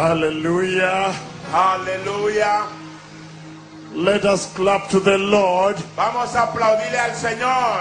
Hallelujah. Aleluya. Let us clap to the Lord. Vamos a aplaudirle al Señor.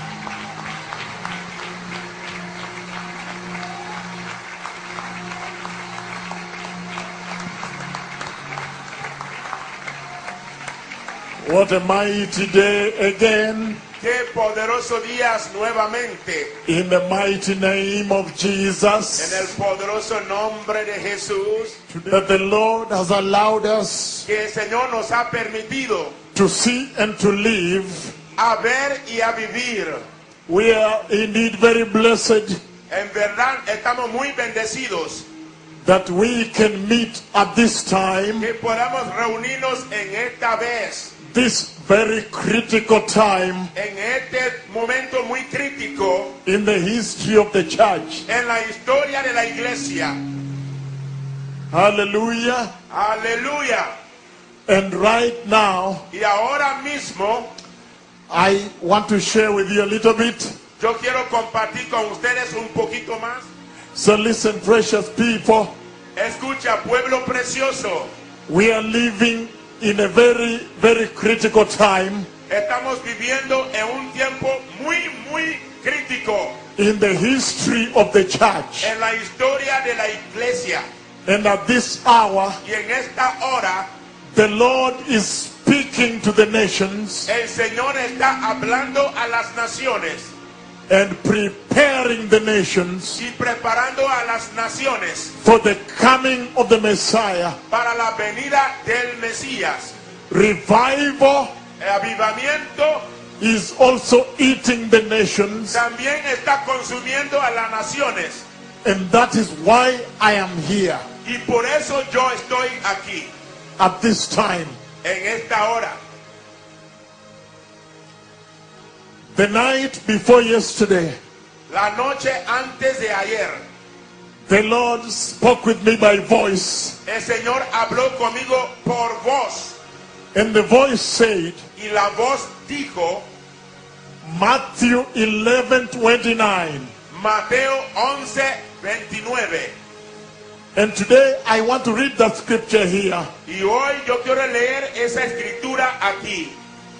What a mighty day again. Qué poderoso días nuevamente. In the mighty name of En el Jesus. poderoso nombre de Jesús. That the Lord has allowed us Que el Señor nos ha permitido to see and to live. a ver y a vivir. We are indeed very blessed En verdad estamos muy bendecidos that we can meet at this time, que podamos reunirnos en esta vez, this very critical time en este momento muy crítico in the history of the church. en la historia de la iglesia. Hallelujah. Aleluya. And right now, Y ahora mismo I want to share with you a little bit. yo quiero compartir con ustedes un poquito más. So listen, precious people, Escucha, pueblo precioso, we are living in a very, very critical time estamos viviendo en un tiempo muy crítico in the history of the church. en la historia de la iglesia. And at this hour, Y en esta hora, the Lord is speaking to the nations el Señor está hablando a las naciones and preparing the nations y preparando a las naciones for the coming of the Messiah. para la venida del Mesías. Revival El avivamiento is also eating the nations, también está consumiendo a las naciones. and that is why I am here Y por eso yo estoy aquí, at this time. en esta hora. The night before yesterday, La noche antes de ayer, the Lord spoke with me by voice, el Señor habló conmigo por voz. and the voice said, Y la voz dijo, Matthew 11:29. Mateo 11:29. And today I want to read that scripture here. Y hoy yo quiero leer esa escritura aquí.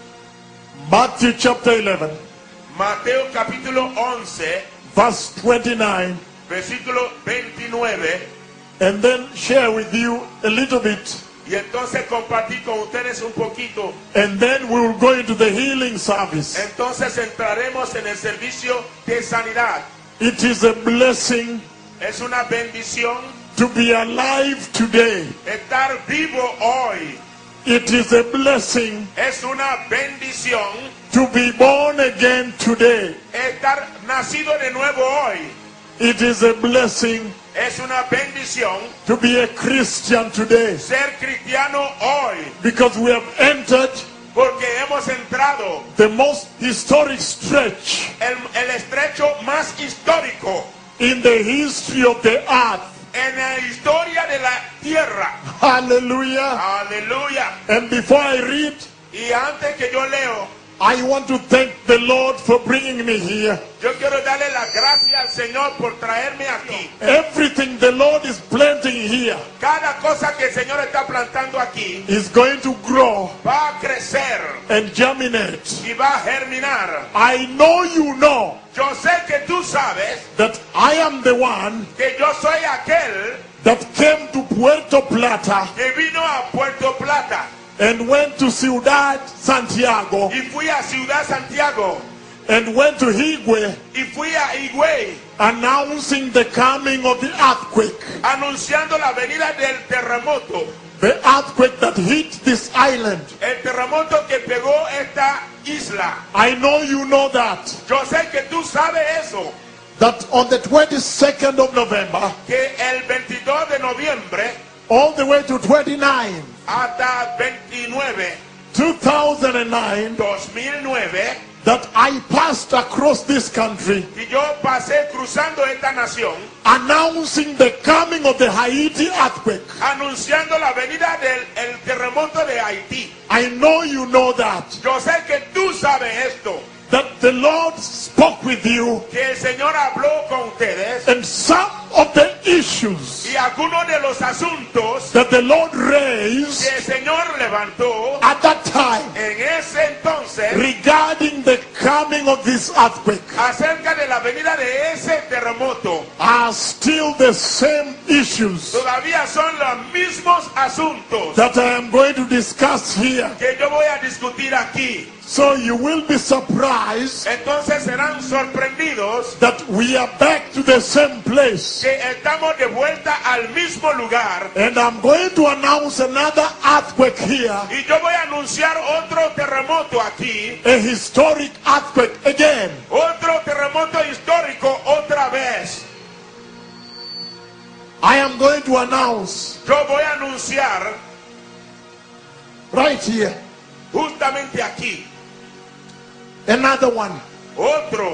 Matthew chapter 11, Mateo capítulo 11, verse 29. versículo 29. And then share with you a little bit. Y entonces compartí con ustedes un poquito. And then we will go into the healing service. Entonces entraremos en el servicio de sanidad. It is a blessing Es una bendición to be alive today. estar vivo hoy. It is a blessing Es una bendición to be born again today. estar nacido de nuevo hoy. It is a blessing Es una bendición to be a Christian today, ser cristiano hoy. because we have entered Porque hemos entrado the most historic stretch el estrecho más histórico in the history of the earth. en la historia de la tierra. Hallelujah. Aleluya. And before I read, Y antes que yo leo, I want to thank the Lord for bringing me here. yo quiero darle las gracias al Señor por traerme aquí. Everything the Lord is planting here Cada cosa que el Señor está plantando aquí is going to grow va a crecer and germinate. y va a germinar. I know you know Yo sé que tú sabes that I am the one que yo soy aquel that came to Puerto Plata que vino a Puerto Plata and went to Ciudad Santiago y fui a Ciudad Santiago and went to Higüey, y fui a Higüey announcing the coming of the earthquake. anunciando la venida del terremoto. The earthquake that hit this island. El terremoto que pegó esta isla. I know you know that. Yo sé que tú sabes eso. That on the 22nd of November, Que el 22 de noviembre all the way to 29, hasta 29, 2009, 2009, that I passed across this country y yo pasé cruzando esta nación announcing the coming of the Haiti earthquake. anunciando la venida del el terremoto de Haití. I know you know that. Yo sé que tú sabes esto, That the Lord spoke with you, que el Señor habló con ustedes and some of the issues y algunos de los asuntos that the Lord que raised el Señor levantó at that time en ese entonces regarding the coming of this earthquake acerca de la venida de ese terremoto are still the same issues todavía son los mismos asuntos that I am going to discuss here. que yo voy a discutir aquí. So you will be surprised Entonces serán sorprendidos that we are back to the same place. que estamos de vuelta al mismo lugar. And I'm going to announce another earthquake here, Y yo voy a anunciar otro terremoto aquí, a historic earthquake again. otro terremoto histórico otra vez. I am going to announce Yo voy a anunciar right here justamente aquí another one. otro.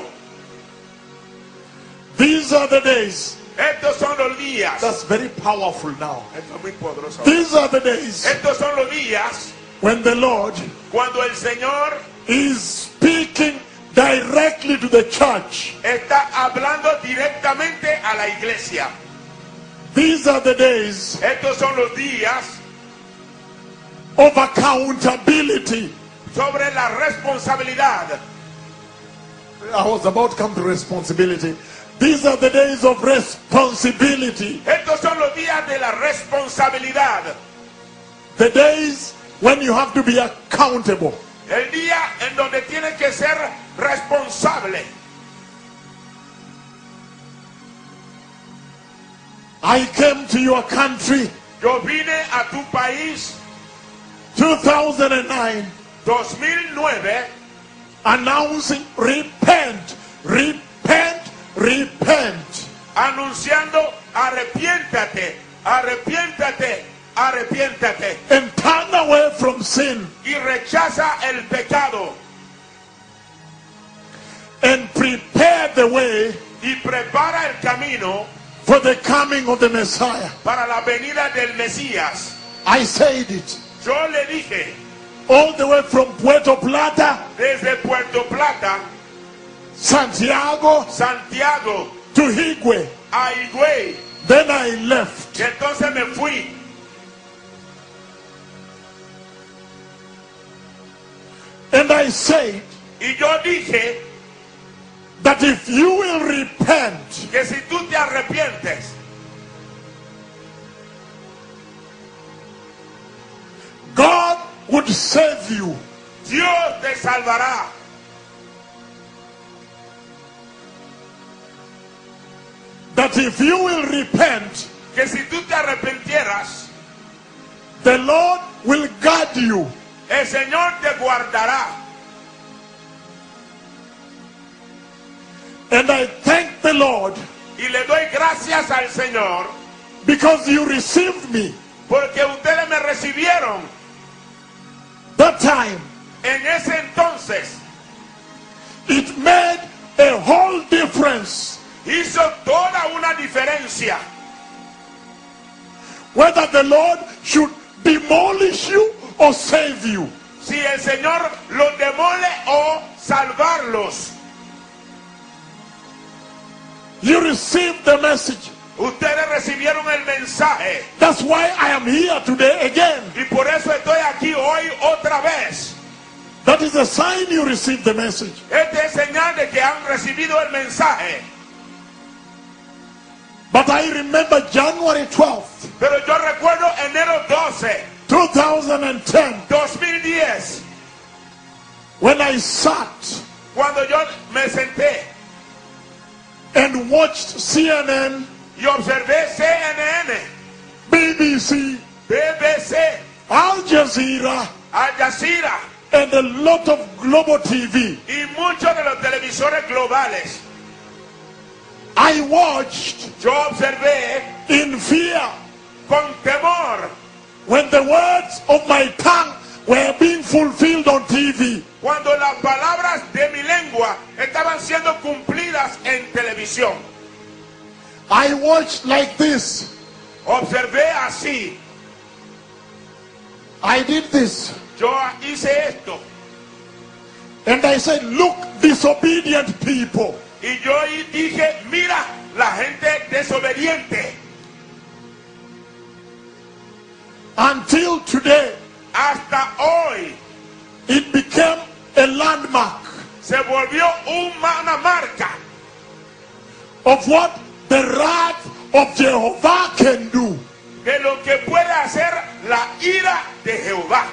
These are the days. Estos son los días. That's very powerful now. Esto es muy poderoso. These are the days Estos son los días when the Lord cuando el Señor is speaking directly to the church. está hablando directamente a la iglesia. These are the days Estos son los días of accountability. sobre la responsabilidad. I was about to come to responsibility. These are the days of responsibility. Estos son los días de la responsabilidad. The days when you have to be accountable. El día en donde tienes que ser responsable. I came to your country Yo vine a tu país 2009 2009 announcing repent, repent, repent. anunciando arrepiéntate, arrepiéntate, arrepiéntate And turn away from sin y rechaza el pecado and prepare the way y prepara el camino for the coming of the Messiah. para la venida del Mesías. I said it Yo le dije all the way from Puerto Plata, desde Puerto Plata, Santiago Santiago, to Higüey. a Higüey. Then I left. Y entonces me fui And I said y yo dije that if you will repent, que si tú te arrepientes, God would save you. Dios te salvará. That if you will repent, Que si tú te arrepintieras, the Lord will guard you. el Señor te guardará. And I thank the Lord Y le doy gracias al Señor because you received me porque ustedes me recibieron that time. en ese entonces. It made a whole difference Hizo toda una diferencia. whether the Lord should demolish you or save you. Si el Señor los demole o salvarlos. You received the message. Ustedes recibieron el mensaje. That's why I am here today again. Y por eso estoy aquí hoy otra vez. That is a sign you received the message. Este es señal de que han recibido el mensaje. But I remember January 12th, Pero yo recuerdo enero 12, 2010, 2010, when I sat cuando yo me senté and watched CNN, y observé CNN, BBC, BBC, Al Jazeera, Al Jazeera and a lot of global TV. y muchos de los televisores globales. I watched Yo observé in fear con temor when the words of my tongue were being fulfilled on TV. cuando las palabras de mi lengua estaban siendo cumplidas en televisión. I watched like this. Observé así. I did this. Yo hice esto. And I said, look, disobedient people. Y yo dije, mira, la gente desobediente. until today, hasta hoy, it became a landmark se volvió una marca of what the wrath of Jehovah can do. de lo que puede hacer la ira de Jehová.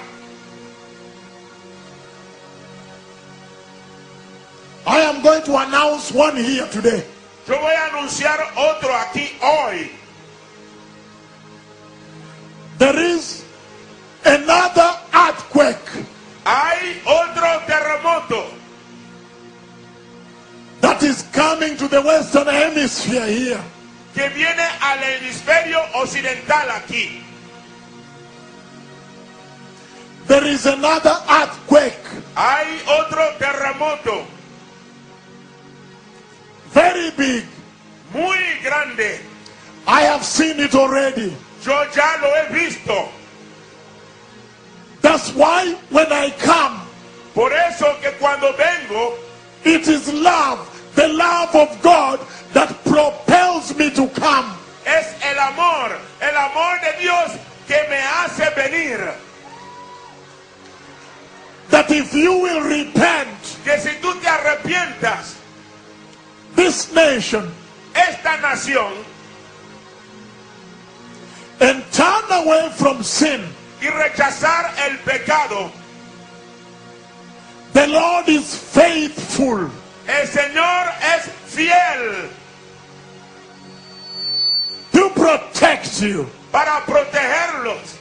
I am going to announce one here today. Yo voy a anunciar otro aquí hoy. There is another earthquake Hay otro terremoto that is coming to the Western Hemisphere here. que viene al hemisferio occidental aquí. There is another earthquake, Hay otro terremoto very big. muy grande. I have seen it already. Yo ya lo he visto. That's why when I come, Por eso que cuando vengo, it is love, the love of God that propels me to come. es el amor de Dios que me hace venir. That if you will repent, Que si tú te arrepientas, this nation, esta nación, and turn away from sin, y rechazar el pecado, the Lord is faithful el Señor es fiel to protect you, para protegerlos,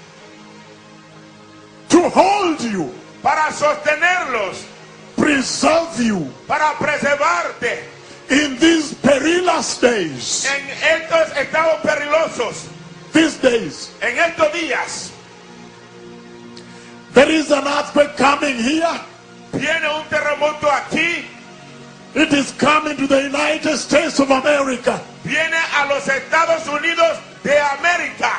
to hold you, para sostenerlos, preserve you para preservarte in these perilous days. en estos estados peligrosos, These days, en estos días. there is an earthquake coming here. Viene un terremoto aquí, It is coming to the United States of America. viene a los Estados Unidos de América.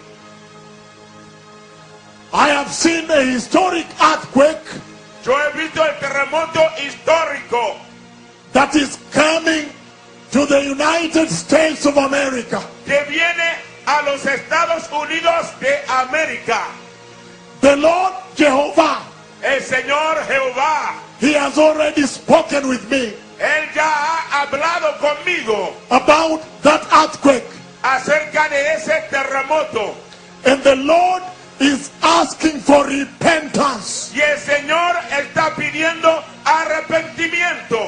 I have seen a historic earthquake Yo he visto el terremoto histórico that is coming to the United States of America. que viene a los Estados Unidos de América. The Lord Jehovah, El Señor Jehová, He has already spoken with me Él ya ha hablado conmigo about that earthquake. acerca de ese terremoto. And the Lord is asking for repentance. Y el Señor está pidiendo arrepentimiento.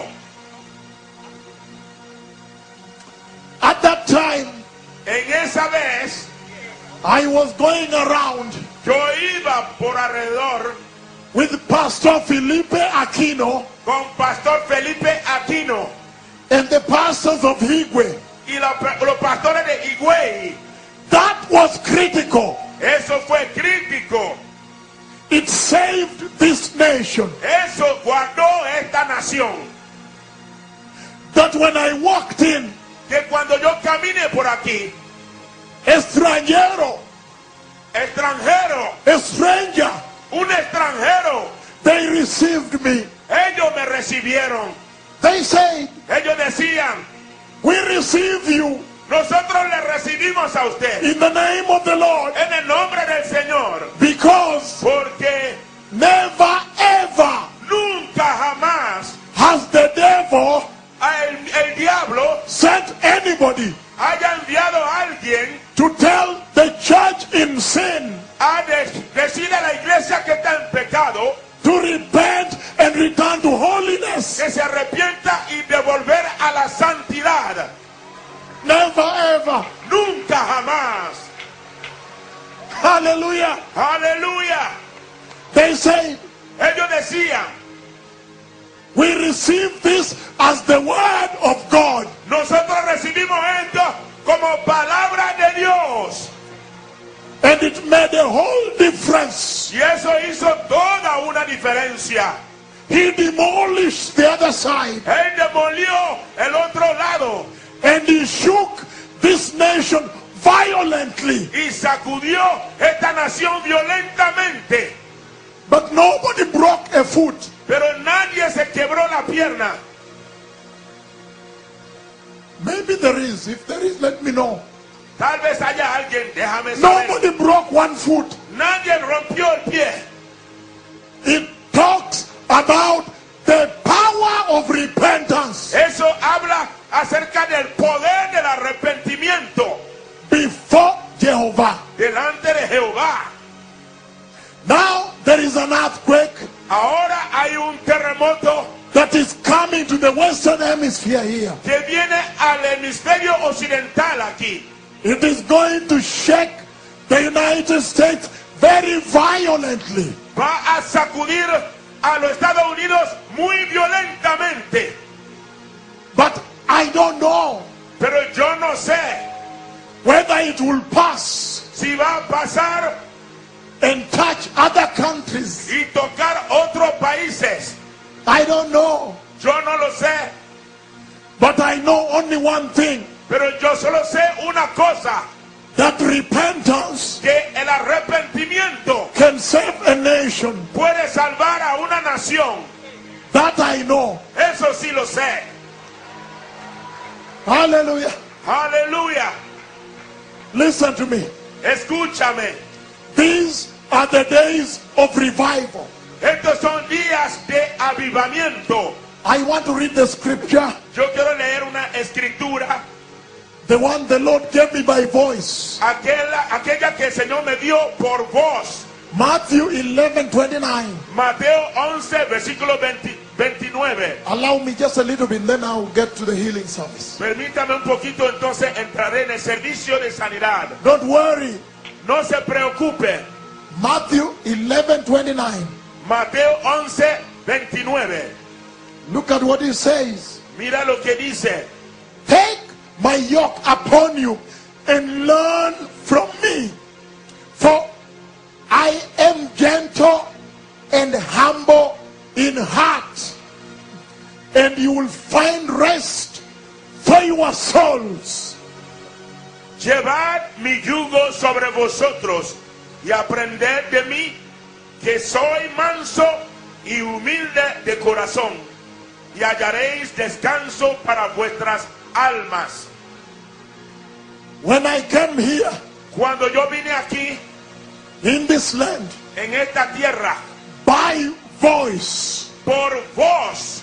At that time, En esa vez, I was going around yo iba por alrededor with Pastor Felipe Aquino con Pastor Felipe Aquino and the pastors of Higwe. y los pastores de Higüey. That was critical. Eso fue crítico. It saved this nation. Eso guardó esta nación. That when I walked in, Que cuando yo camine por aquí, extranjero, extranjero, a stranger, un extranjero, they received me. ellos me recibieron. They said, Ellos decían, we receive you nosotros le recibimos a usted in the name of the Lord, en el nombre del Señor, because porque never ever nunca jamás has the devil el diablo sent anybody haya enviado a alguien to tell the church in sin a decir a la iglesia que está en pecado to repent and return to holiness. que se arrepienta y devolver a la santidad. Never ever. Nunca jamás. Hallelujah. Aleluya. They say, Ellos decían, we receive this as the word of God. nosotros recibimos esto como palabra de Dios. And it made a whole difference. Y eso hizo toda una diferencia. He demolished the other side. Él demolió el otro lado And he shook this nation violently. y sacudió esta nación violentamente. But nobody broke a foot. Pero nadie se quebró la pierna. Maybe there is. If there is, let me know. Tal vez haya alguien, déjame saber. Nobody broke one foot. Nadie rompió el pie. It talks about the power of repentance Eso habla acerca del poder del arrepentimiento before Jehovah. delante de Jehová. Now there is an earthquake Ahora hay un terremoto that is coming to the Western Hemisphere here. que viene al hemisferio occidental aquí. It is going to shake the United States very violently. Va a sacudir a los Estados Unidos muy violentamente. But I don't know Pero yo no sé whether it will pass si va a pasar and touch other countries. y tocar otros países. I don't know. Yo no lo sé. But I know only one thing, Pero yo solo sé una cosa. that repentance Que el arrepentimiento can save a nation. puede salvar a una nación. That I know. Eso sí lo sé. Hallelujah. Aleluya. Listen to me. Escúchame. These are the days of revival. Estos son días de avivamiento. I want to read the scripture, Yo quiero leer una escritura. the one the Lord gave me by voice. Aquella que el Señor me dio por voz. Matthew 11:29. Mateo 11, versículo 29. Allow me just a little bit, then I'll get to the healing service. Permítame un poquito, entonces entraré en el servicio de sanidad. Don't worry. No se preocupe. Matthew 11:29. Mateo 11, 29. Look at what it says. Mira lo que dice. Take my yoke upon you and learn from me, for I am gentle and humble in heart, and you will find rest for your souls. Llevad mi yugo sobre vosotros y aprended de mí, que soy manso y humilde de corazón, y hallaréis descanso para vuestras almas. When I came here Cuando yo vine aquí, in this land en esta tierra, by voice, por voz,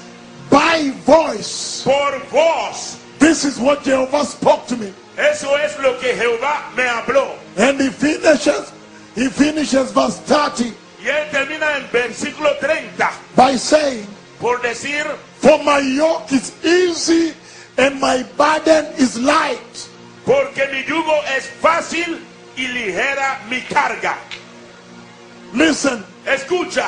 this is what Jehovah spoke to me. eso es lo que Jehová me habló. And he finishes verse 30 Y él termina en versículo 30 by saying, por decir, for my yoke is easy and my burden is light. porque mi yugo es fácil y ligera mi carga. Listen, Escucha,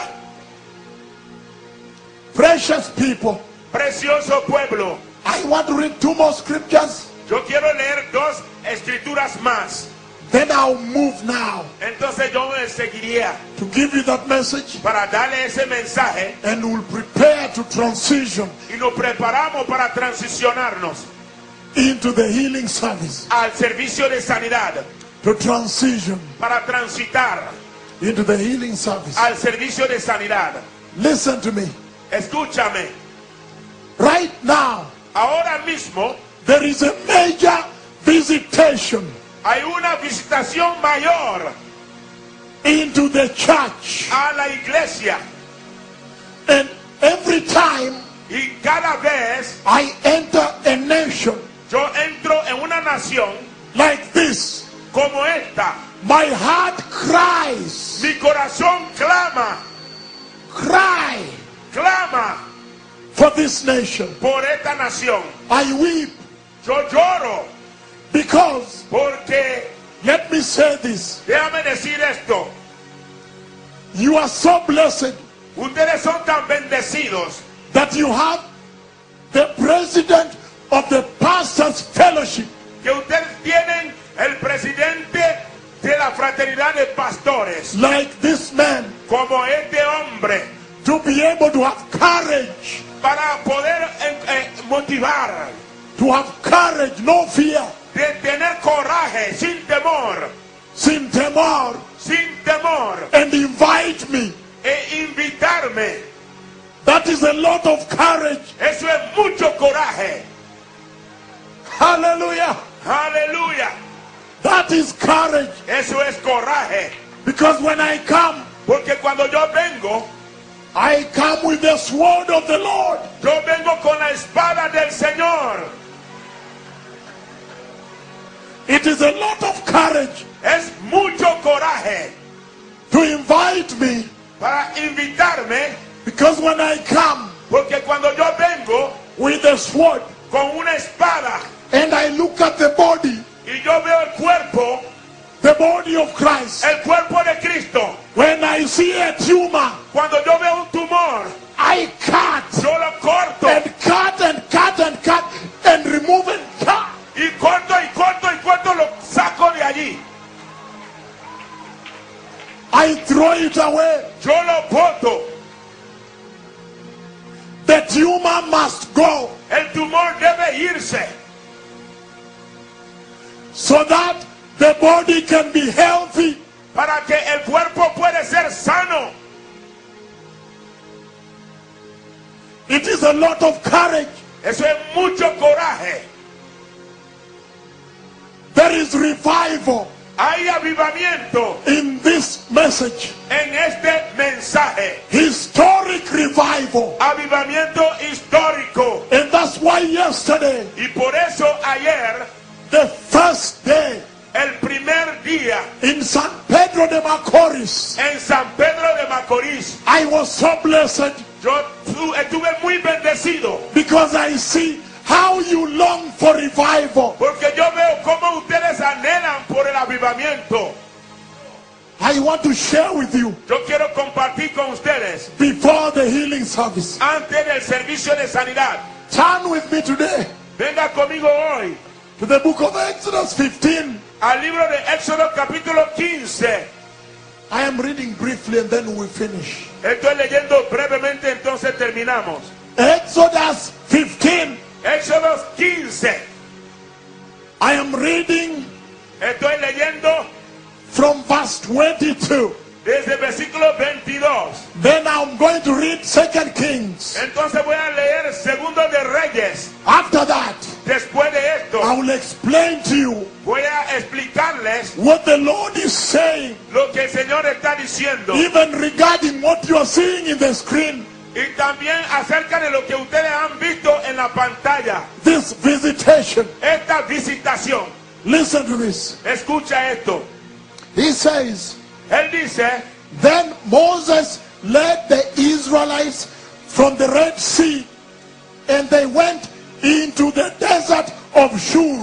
precious people, precioso pueblo, I want to read two more scriptures, yo quiero leer dos escrituras más. then I'll move now Entonces yo me seguiría to give you that message, para darle ese mensaje and we'll prepare to transition y nos preparamos para transicionarnos into the healing service, al servicio de sanidad, to transition para transitar into the healing service. al servicio de sanidad. Listen to me. Escúchame, Right now, ahora mismo there is a major visitation hay una visitación mayor into the church. a la iglesia, And every time y cada vez I enter a nation yo entro en una nación like this, como esta, my heart cries, mi corazón clama for this nation. por esta nación. I weep Yo lloro because, porque, let me say this, déjame decir esto, you are so blessed ustedes son tan bendecidos that you have the president of the pastors fellowship que ustedes tienen el presidente de la fraternidad de pastores like this man, como este hombre, to be able to have courage, para poder motivar, no fear, de tener coraje, sin temor, sin temor, and invite me. e invitarme. That is a lot of courage. Eso es mucho coraje. Hallelujah. Aleluya. That is courage. Eso es coraje. Because when I come, Porque cuando yo vengo, I come with the sword of the Lord. yo vengo con la espada del Señor. It is a lot of courage Es mucho coraje to invite me. para invitarme, Because when I come porque cuando yo vengo with the sword con una espada and I look at the body, y yo veo el cuerpo of Christ, el cuerpo de Cristo, when I see a tumor, cuando yo veo un tumor, I cut yo lo corto and cut and cut and cut and remove and cut. y corto y corto y corto, lo saco de allí. I throw it away. Yo lo boto. The tumor must go El tumor debe irse so that the body can be healthy. para que el cuerpo puede ser sano. It is a lot of courage. Eso es mucho coraje. There is revival Hay avivamiento in this message. en este mensaje. Historic revival. Avivamiento histórico. And that's why yesterday, Y por eso ayer, the first day el primer día in San Pedro de Macorís, en San Pedro de Macorís, I was so blessed yo estuve muy bendecido because I see how you long for revival. porque yo veo cómo ustedes anhelan por el avivamiento. I want to share with you Yo quiero compartir con ustedes before the healing service. antes del servicio de sanidad. Turn with me today Venga conmigo hoy to the book of Exodus 15. al libro de Éxodo capítulo 15. I am reading briefly and then we finish. Estoy leyendo brevemente, entonces terminamos. Exodus 15. Éxodo 15. I am reading Estoy leyendo from verse 22. desde el versículo 22. Then I'm going to read 2 Kings. Entonces voy a leer Segundo de Reyes. After that, Después de esto, I will explain to you voy a explicarles what the Lord is saying, lo que el Señor está diciendo. even regarding what you are seeing in the screen. Y también acerca de lo que ustedes han visto en la pantalla. This visitation. Esta visitación. Listen to this. Escucha esto. He says, Él dice, then Moses led the Israelites from the Red Sea, and they went into the desert of Shur.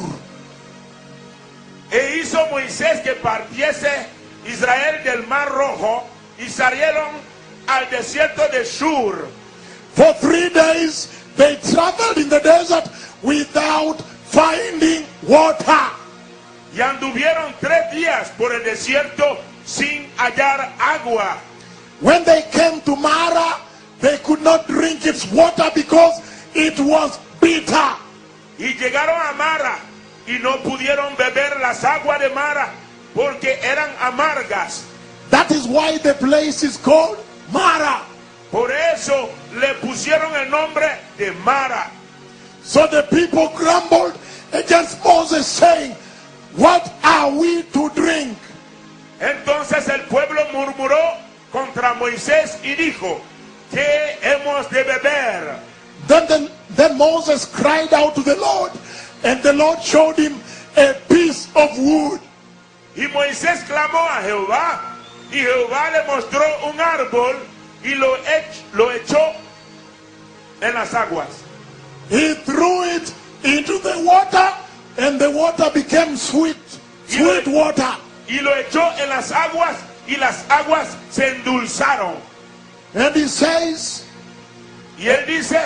e hizo Moisés que partiese Israel del Mar Rojo y salieron al desierto de Shur. For 3 days they traveled in the desert without finding water. Y anduvieron 3 días por el desierto sin hallar agua. When they came to Mara, they could not drink its water because it was bitter. Y llegaron a Mara y no pudieron beber las aguas de Mara porque eran amargas. That is why the place is called Mara. Por eso le pusieron el nombre de Mara. So the people grumbled against Moses, saying, what are we to drink? Entonces el pueblo murmuró contra Moisés y dijo, ¿qué hemos de beber? Then Moses cried out to the Lord, and the Lord showed him a piece of wood. Y Moisés clamó a Jehová, y Jehová le mostró un árbol y lo echó en las aguas. He threw it into the water, and the water became sweet water. Y lo echó en las aguas y las aguas se endulzaron. And he says, Y él dice,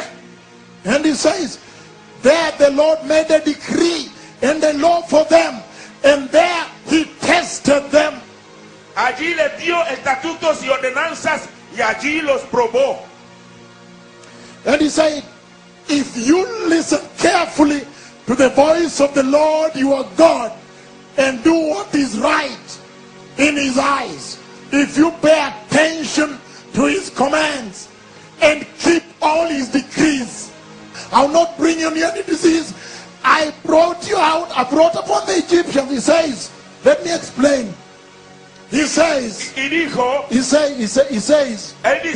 there the Lord made a decree and a law for them, and there he tested them. allí les dio estatutos y ordenanzas y allí los probó. And he said, if you listen carefully to the voice of the Lord your God and do what is right in his eyes, if you pay attention to his commands and keep all his decrees, I will not bring you any disease. I brought you out, I brought upon the Egyptians, he says, Let me explain. He says, Y dijo, he says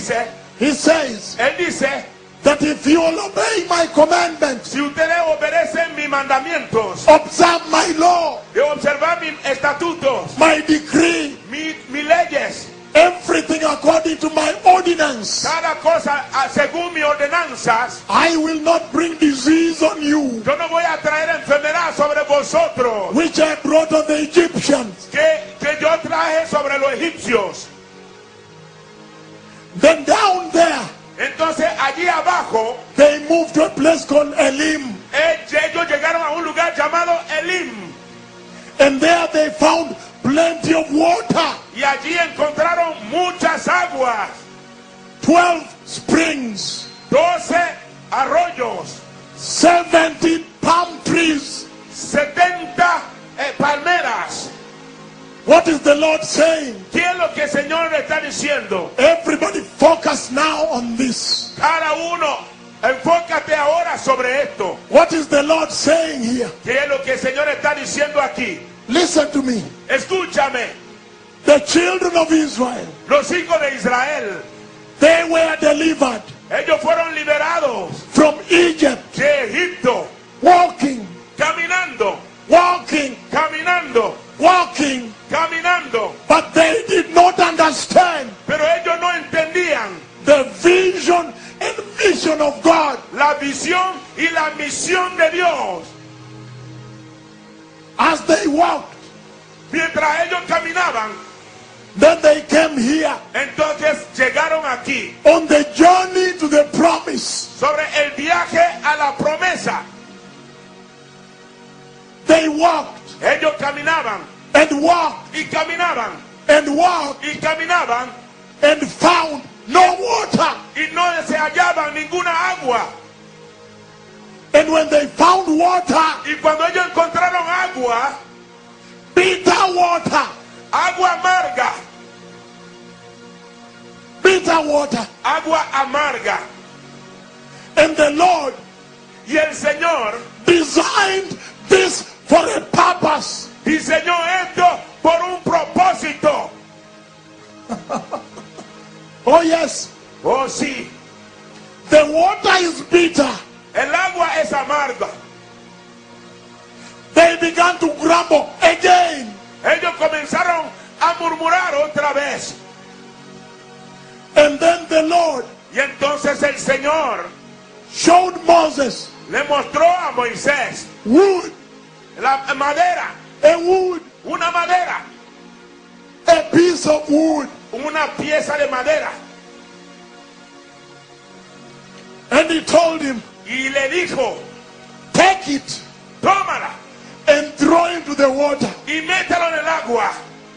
él dice, that if you will obey my commandments, si ustedes obedecen mis mandamientos, observe my law, de observar mis estatutos, my decree, mis leyes, everything according to my ordinance, cada cosa según mis ordenanzas, I will not bring disease on you, yo no voy a traer enfermedad sobre vosotros, which I brought on the Egyptians. que yo traje sobre los egipcios. Then down there, Entonces allí abajo, they moved to a place called Elim. ellos llegaron a un lugar llamado Elim. And there they found plenty of water. Y allí encontraron muchas aguas, 12 springs, 12 arroyos, 70 palm trees. 70 palmeras. What is the Lord saying? ¿Qué es lo que el Señor le está diciendo? Everybody focus now on this. Cada uno, enfócate ahora sobre esto. What is the Lord saying here? ¿Qué es lo que el Señor está diciendo aquí? Listen to me. Escúchame. The children of Israel, Los hijos de Israel, they were delivered ellos fueron liberados from Egypt, de Egipto, walking, caminando, walking, caminando, walking. caminando. But they did not understand Pero ellos no entendían the vision and mission of God. la visión y la misión de Dios. As they walked, Mientras ellos caminaban, then they came here entonces llegaron aquí on the journey to the promise. sobre el viaje a la promesa. They walked Ellos caminaban and walked y caminaban and walked y caminaban and found no water. y no se hallaban ninguna agua. And when they found water, Y cuando ellos encontraron agua, bitter water, agua amarga, bitter water. agua amarga. And the Lord Y el Señor designed this for a purpose. diseñó esto por un propósito. Oh yes, Oh sí, the water is bitter. el agua es amarga. They began to grumble again. Ellos comenzaron a murmurar otra vez. And then the Lord Y entonces el Señor showed Moses le mostró a Moisés wood, la madera, a wood, una madera, a piece of wood. una pieza de madera. And he told him, Y le dijo, take it tómala and throw it into the water. y mételo en el agua.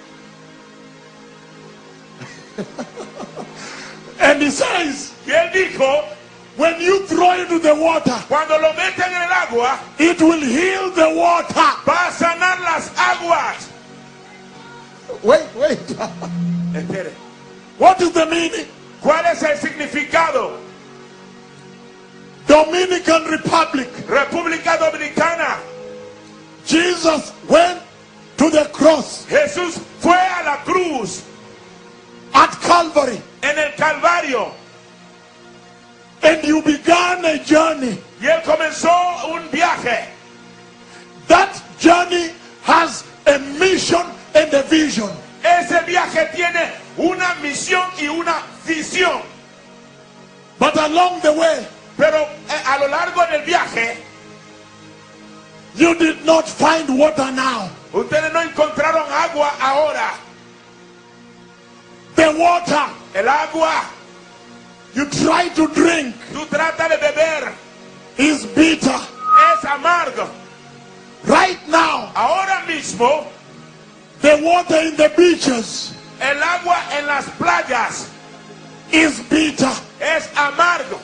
And he says, Y él dijo, when you throw it into the water, cuando lo meten en el agua, it will heal the water. va a sanar las aguas. Wait. Espere, What is the meaning? ¿cuál es el significado? Dominican Republic. República Dominicana. Jesus went to the cross Jesús fue a la cruz at Calvary. en el Calvario And you began a journey. y él comenzó un viaje. That journey has a mission and a vision. Ese viaje tiene una misión y una visión. But along the way, Pero a lo largo del viaje, you did not find water now. ustedes no encontraron agua ahora. The water El agua, you try to drink tú tratas de beber, is bitter. es amargo. Right now, Ahora mismo, the water in the beaches el agua en las playas is bitter. es amargo.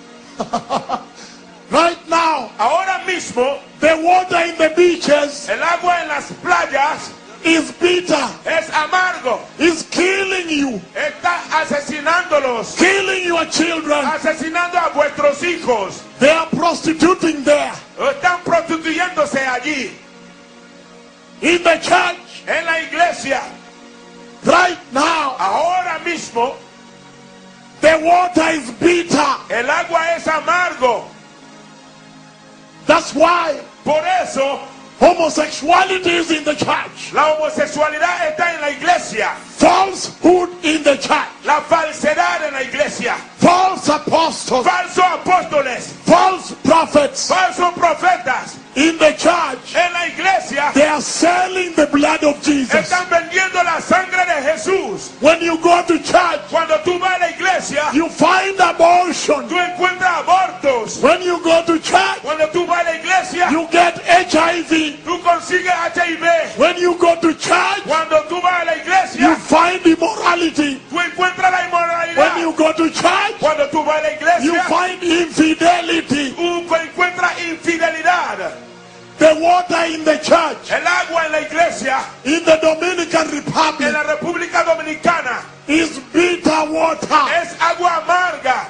Right now, Ahora mismo, the water in the beaches el agua en las playas is bitter. es amargo. It's killing you, Está asesinándolos, killing your children. asesinando a vuestros hijos. They are prostituting there. Están prostituyéndose allí. In the church, En la iglesia, right now, ahora mismo, the water is bitter. el agua es amargo. That's why Por eso, homosexuality is in the church. la homosexualidad está en la iglesia. Falsehood in the church. La falsedad en la iglesia. False apostles. Falsos apóstoles. False prophets. Falsos profetas. In the church, En la iglesia they are selling the blood of Jesus. están vendiendo la sangre de Jesús. When you go to church, Cuando tú vas a la iglesia, you find abortion. tú encuentras abortos. When you go to church, Cuando tú vas a la iglesia, you get HIV. tú consigues HIV. When you go to church, Cuando tú vas a la you iglesia, find immorality. tú encuentras la When inmoralidad. you go to church, Cuando tú vas a la you iglesia, find infidelity. tú encuentras infidelidad. The water in the church, El agua en la iglesia, in the Dominican en Republic, la República Dominicana, is bitter water. es agua amarga.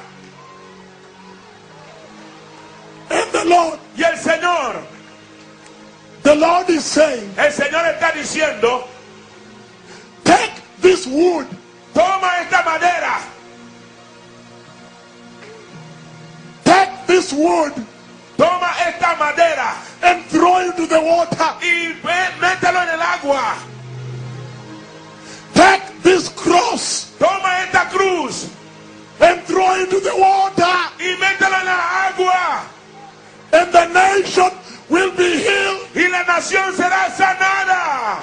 And the Lord is saying, El Señor está diciendo, take this wood, toma esta madera, take this wood, toma esta madera and throw it into the water. y mételo en el agua. Take this cross Toma esta cruz and throw it into the water. y mételo en la agua. And the nation will be healed. Y la nación será sanada.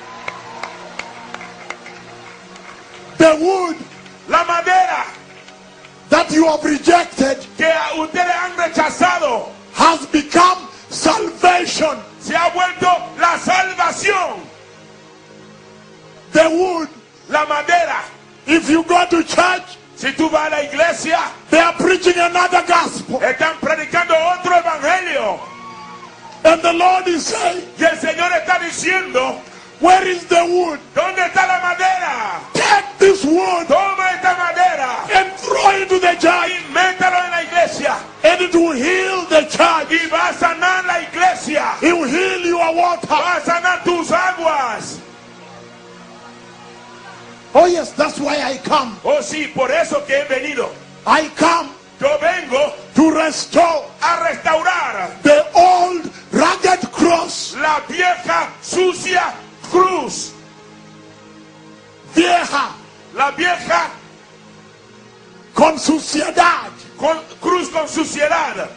The wood La madera that you have rejected que ustedes han rechazado has become salvation. se ha vuelto la salvación. The wood, La madera, if you go to church, si tú vas a la iglesia, they are preaching another gospel. están predicando otro evangelio. And the Lord is saying, Y el Señor está diciendo, where is the wood? ¿dónde está la madera? Take this wood Toma esta madera and throw it into the y church, mételo en la iglesia. and it will heal the church. Y va a sanar la iglesia. It will heal your water. Va a sanar tus aguas. Oh yes, that's why I come. Oh sí, por eso que he venido. I come Yo vengo to restore a restaurar the old rugged cross. la vieja sucia cruz. Vieja, La vieja con suciedad. cruz con suciedad.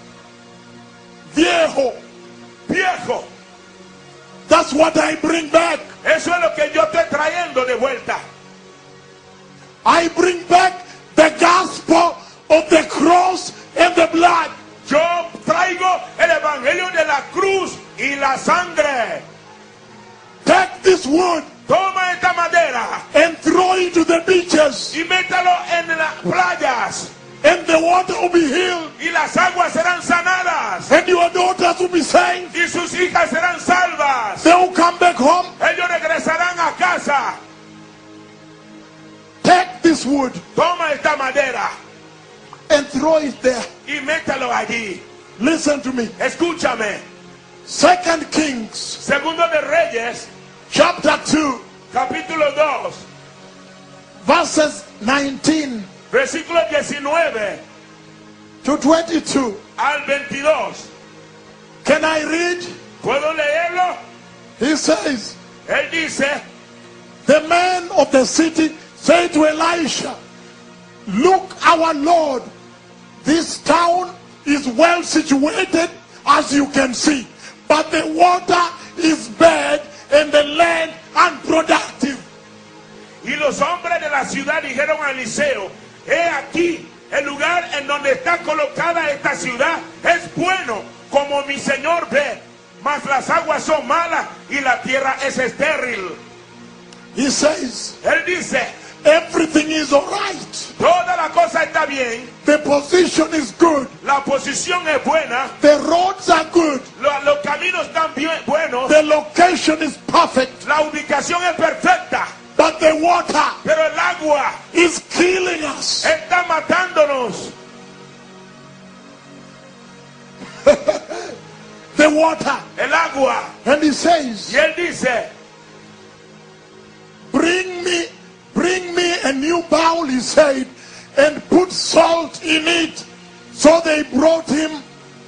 Viejo. Viejo. That's what I bring back. Eso es lo que yo estoy trayendo de vuelta. I bring back the gospel of the cross and the blood. Yo traigo el evangelio de la cruz y la sangre. Take this wood Toma esta madera and throw it to the beaches, y métalo en las playas and the water will be healed, y las aguas serán sanadas and your daughters will be saved. y sus hijas serán salvas. They will come back home. Ellos regresarán a casa. Take this wood Toma esta madera and throw it there. y mételo allí. Listen to me. Escúchame. 2 Kings Segundo de Reyes, chapter 2 capítulo 2, verses 19 versículo 19 to 22. al 22. Can I read? ¿Puedo leerlo? He says, Él dice, the man of the city said to Elisha, look, our Lord, this town is well situated, as you can see, but the water is bad and the land unproductive. y los hombres de la ciudad dijeron a Eliseo, he aquí, el lugar en donde está colocada esta ciudad es bueno, como mi señor ve, mas las aguas son malas y la tierra es estéril. He says, Él dice, everything is all right. toda la cosa está bien, The position is good. la posición es buena, The roads are good. los caminos están bien buenos, The location is perfect. la ubicación es perfecta, But the water pero el agua is killing us. está matándonos. The water. El agua. And he says, Y él dice, a new bowl, he said, and put salt in it. So they brought him.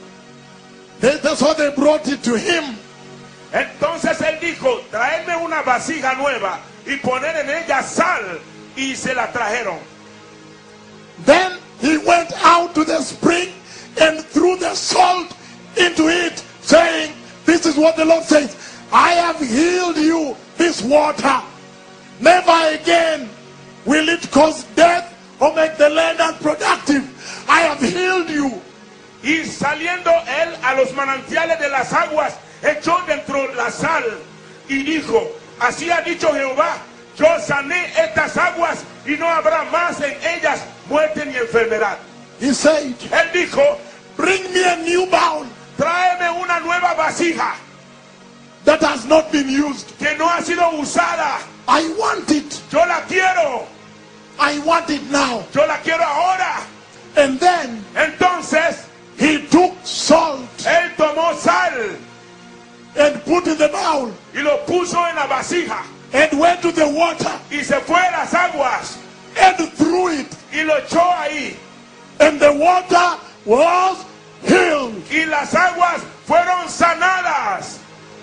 So they brought it to him. Entonces él dijo, traedme una vasija nueva y poner en ella sal, y se la trajeron. Then he went out to the spring and threw the salt into it, saying, this is what the Lord says, I have healed you this water. Never again will it cause death or make the land unproductive. I have healed you. Y saliendo él a los manantiales de las aguas, echó dentro la sal y dijo, así ha dicho Jehová, yo sané estas aguas y no habrá más en ellas muerte ni enfermedad. He said, Él dijo, bring me a new bowl tráeme una nueva vasija that has not been used. que no ha sido usada. I want it. Yo la quiero. I want it now. Yo la quiero ahora. And then Entonces, he took salt él tomó sal and put in the bowl y lo puso en la vasija and went to the water y se fue a las aguas and threw it. y lo echó ahí. And the water was healed. Y las aguas fueron sanadas.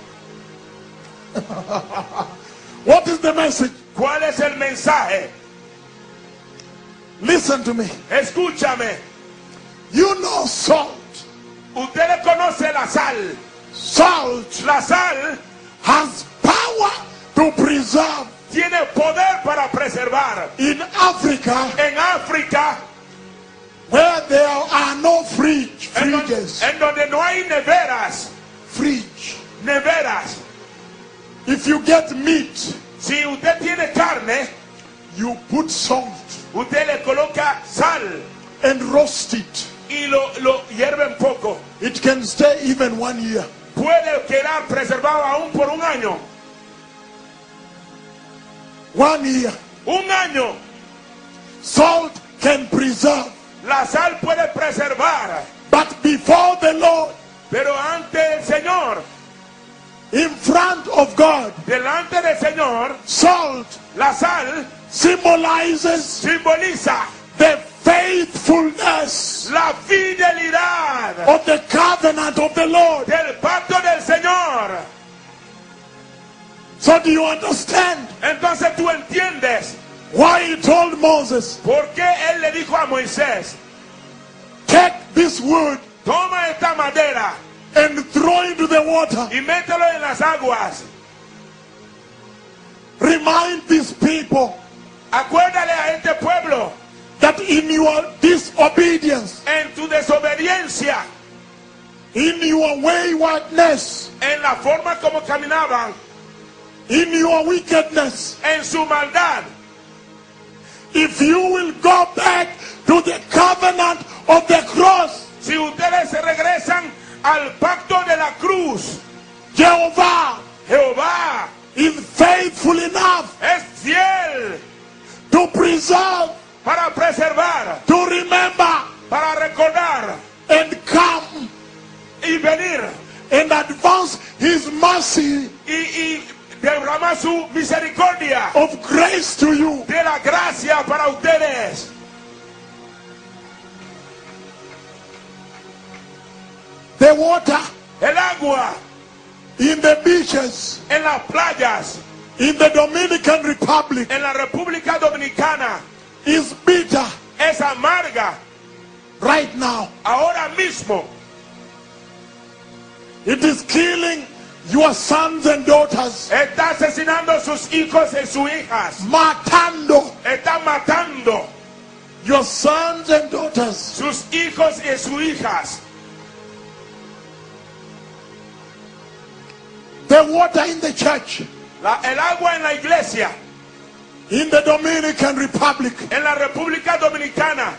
What is the message? ¿Cuál es el mensaje? Listen to me. Escúchame. You know salt. Usted le conoce la sal. Salt La sal has power to preserve. tiene poder para preservar. In Africa, En África, where there are no fridges, en donde no hay neveras, neveras. if you get meat, Si usted tiene carne, you put salt usted le coloca sal and roast it. y lo hierve un poco. It can stay even 1 year. Puede quedar preservado aún por un año. 1 year. Un año. Salt can preserve. La sal puede preservar. But before the Lord, Pero ante el Señor, in front of God, delante del Señor, salt la sal symbolizes simboliza the faithfulness la fidelidad of the covenant of the Lord. del pacto del Señor. So do you understand Entonces tú entiendes why he told Moses, por qué él le dijo a Moisés, take this wood toma esta madera and throw it into the water. y mételo en las aguas. Remind these people Acuérdale a este pueblo, that in your disobedience, en tu desobediencia, in your waywardness, en la forma como caminaban, in your wickedness, en su maldad, if you will go back to the covenant of the cross, si ustedes se regresan al pacto de la cruz, Jehovah Jehová is faithful enough es fiel to preserve, para preservar, to remember, para recordar and come y venir and advance his mercy y derramar su misericordia of grace to you. de la gracia para ustedes. The water El agua in the beaches, en las playas, in the Dominican Republic, en la República Dominicana, is bitter es amarga right now. ahora mismo. It is killing your sons and daughters, Está asesinando a sus hijos y sus hijas. matando Está matando your sons and daughters. sus hijos y sus hijas. The water in the church, El agua en la iglesia, in the Dominican Republic, en la República Dominicana,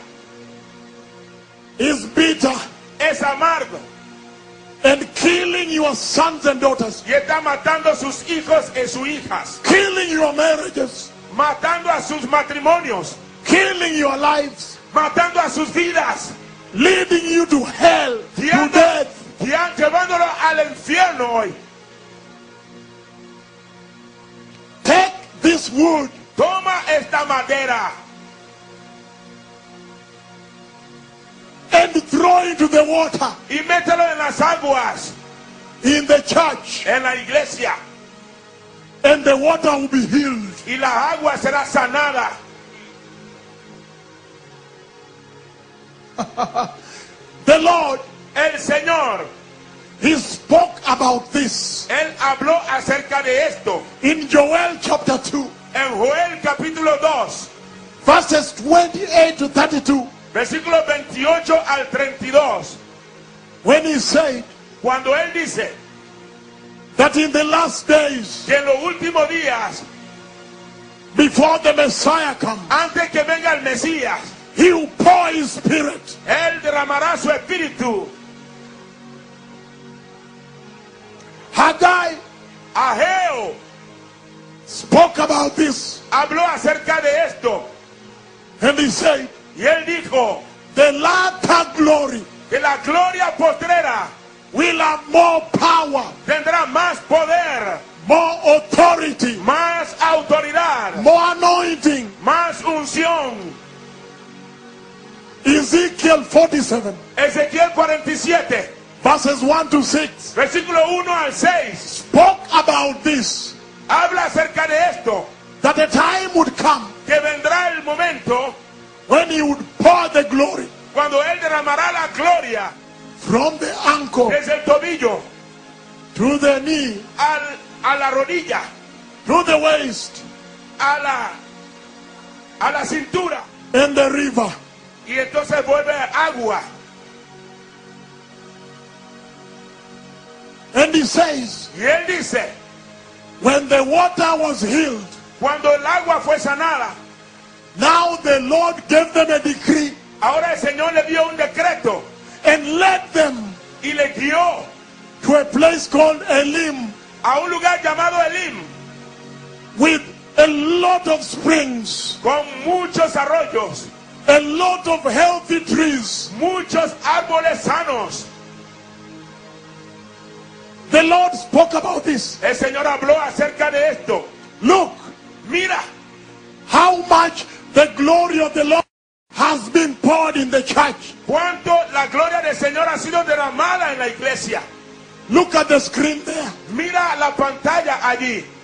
is bitter es amargo and killing your sons and daughters, y está matando a sus hijos y sus hijas, killing your marriages, matando a sus matrimonios, killing your lives, matando a sus vidas, leading you to hell, to death. llevándolo al infierno hoy. Take this wood Toma esta madera and throw into the water y mételo en las aguas, in the church, en la iglesia, and the water will be healed. y la agua será sanada. The Lord, El Señor, he spoke about this Él habló acerca de esto in Joel chapter 2, en Joel capítulo 2, verses 28 to 32, versículos 28 al 32, when he said cuando Él dice that in the last days, que en los últimos días, before the Messiah comes, antes que venga el Mesías, he will pour his spirit. Él derramará su espíritu. Haggai Ageo spoke about this, habló acerca de esto and he said, y él dijo the latter glory que la gloria postrera will have more power, tendrá más poder, more authority, más autoridad, more anointing. más unción. Ezekiel 47, Ezequiel 47, verses 1 to 6, versículo 1 al 6, spoke about this, habla acerca de esto, that a time would come que vendrá el momento when he would pour the glory cuando Él derramará la gloria from the ankle desde el tobillo to the knee, a la rodilla, to the waist, a la cintura, and the river. y entonces vuelve agua. And he says, Y Él dice, when the water was healed, cuando el agua fue sanada, now the Lord gave them a decree ahora el Señor le dio un decreto and led them y le guió to a place called Elim a un lugar llamado Elim, with a lot of springs, con muchos arroyos, a lot of healthy trees. muchos árboles sanos. The Lord spoke about this. El Señor habló acerca de esto. Look Mira how much the glory of the Lord has been poured in the church. cuánto la gloria del Señor ha sido derramada en la iglesia. Look at the screen there. Mira la pantalla allí.